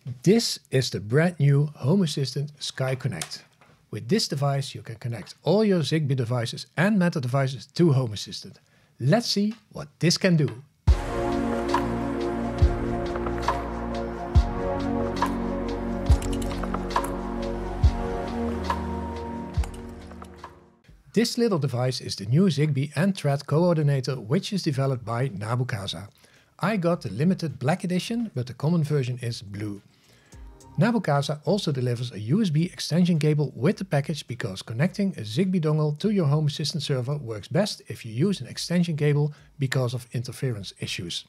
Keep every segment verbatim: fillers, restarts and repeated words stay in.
This is the brand new Home Assistant SkyConnect. With this device you can connect all your Zigbee devices and Matter devices to Home Assistant. Let's see what this can do. This little device is the new Zigbee and Thread coordinator, which is developed by Nabucasa. I got the limited black edition, but the common version is blue. Nabucasa also delivers a U S B extension cable with the package because connecting a Zigbee dongle to your Home Assistant server works best if you use an extension cable because of interference issues.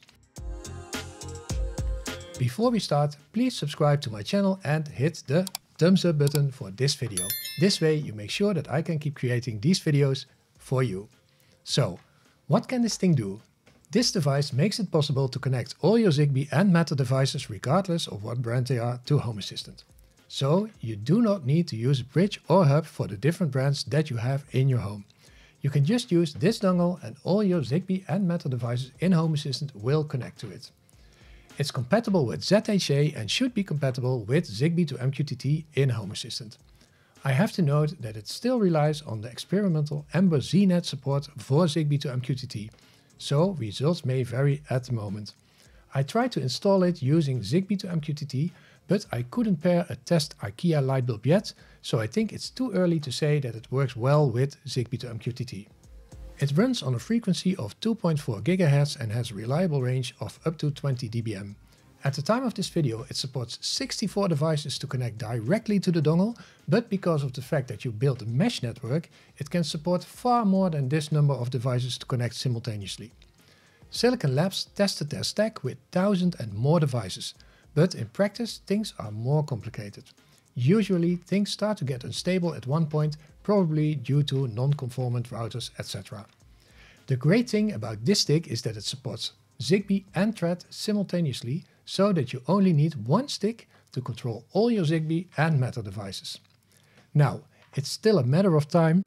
Before we start, please subscribe to my channel and hit the thumbs up button for this video. This way you make sure that I can keep creating these videos for you. So, what can this thing do? This device makes it possible to connect all your Zigbee and Matter devices regardless of what brand they are to Home Assistant. So you do not need to use a bridge or hub for the different brands that you have in your home. You can just use this dongle and all your Zigbee and Matter devices in Home Assistant will connect to it. It's compatible with Z H A and should be compatible with Zigbee to M Q T T in Home Assistant. I have to note that it still relies on the experimental Ember Z net support for Zigbee to M Q T T. So results may vary at the moment. I tried to install it using Zigbee to M Q T T, but I couldn't pair a test IKEA light bulb yet, so I think it's too early to say that it works well with Zigbee to M Q T T. It runs on a frequency of two point four gigahertz and has a reliable range of up to twenty D B M. At the time of this video it supports sixty-four devices to connect directly to the dongle, but because of the fact that you built a mesh network, it can support far more than this number of devices to connect simultaneously. Silicon Labs tested their stack with one thousand and more devices, but in practice things are more complicated. Usually things start to get unstable at one point, probably due to non-conformant routers, et cetera. The great thing about this stick is that it supports Zigbee and Thread simultaneously, so that you only need one stick to control all your Zigbee and Matter devices. Now, it's still a matter of time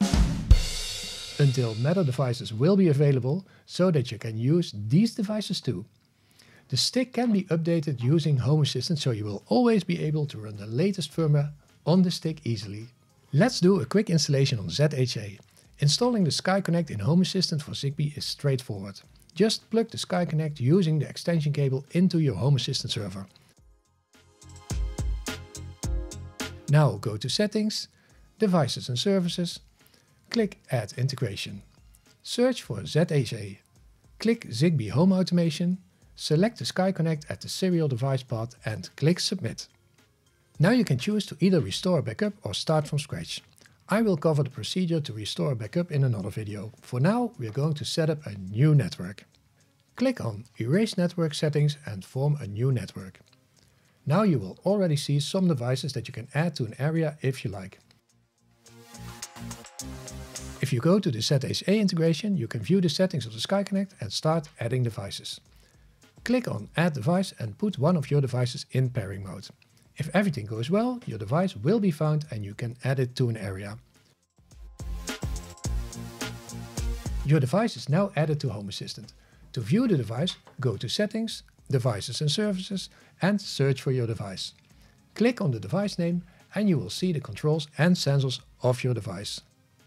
until Matter devices will be available so that you can use these devices too. The stick can be updated using Home Assistant, so you will always be able to run the latest firmware on the stick easily. Let's do a quick installation on Z H A. Installing the SkyConnect in Home Assistant for Zigbee is straightforward. Just plug the SkyConnect using the extension cable into your Home Assistant server. Now go to Settings, Devices and Services, click Add Integration. Search for Z H A. Click Zigbee Home Automation, select the SkyConnect at the serial device path and click Submit. Now you can choose to either restore a backup or start from scratch. I will cover the procedure to restore a backup in another video. For now, we are going to set up a new network. Click on Erase Network Settings and form a new network. Now you will already see some devices that you can add to an area if you like. If you go to the Z H A integration, you can view the settings of the SkyConnect and start adding devices. Click on Add Device and put one of your devices in pairing mode. If everything goes well, your device will be found and you can add it to an area. Your device is now added to Home Assistant. To view the device, go to Settings, Devices and Services and search for your device. Click on the device name and you will see the controls and sensors of your device.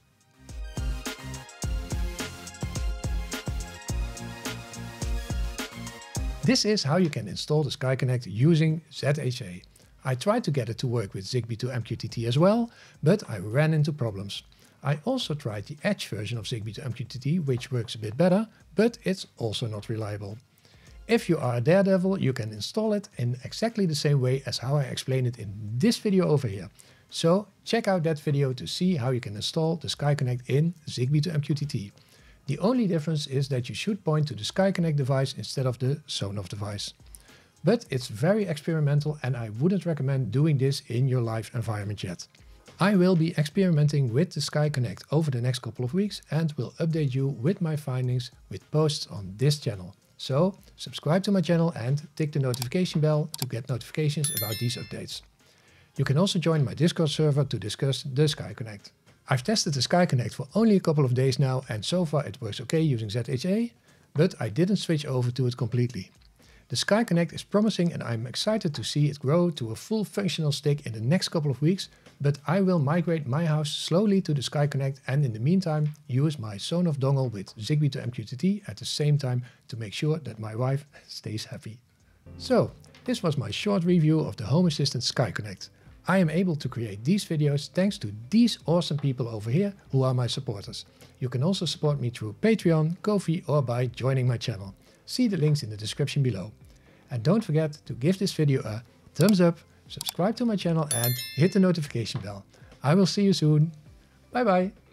This is how you can install the SkyConnect using Z H A. I tried to get it to work with Zigbee to M Q T T as well, but I ran into problems. I also tried the Edge version of Zigbee to M Q T T, which works a bit better, but it's also not reliable. If you are a daredevil, you can install it in exactly the same way as how I explain it in this video over here. So check out that video to see how you can install the SkyConnect in Zigbee to M Q T T. The only difference is that you should point to the SkyConnect device instead of the Sonoff device. But it's very experimental and I wouldn't recommend doing this in your live environment yet. I will be experimenting with the SkyConnect over the next couple of weeks and will update you with my findings with posts on this channel. So subscribe to my channel and tick the notification bell to get notifications about these updates. You can also join my Discord server to discuss the SkyConnect. I've tested the SkyConnect for only a couple of days now and so far it works okay using Z H A, but I didn't switch over to it completely. The SkyConnect is promising and I'm excited to see it grow to a full functional stick in the next couple of weeks, but I will migrate my house slowly to the SkyConnect and in the meantime use my Sonoff dongle with Zigbee to M Q T T at the same time to make sure that my wife stays happy. So, this was my short review of the Home Assistant SkyConnect. I am able to create these videos thanks to these awesome people over here who are my supporters. You can also support me through Patreon, Ko-fi or by joining my channel. See the links in the description below. And don't forget to give this video a thumbs up, subscribe to my channel and hit the notification bell. I will see you soon. Bye bye.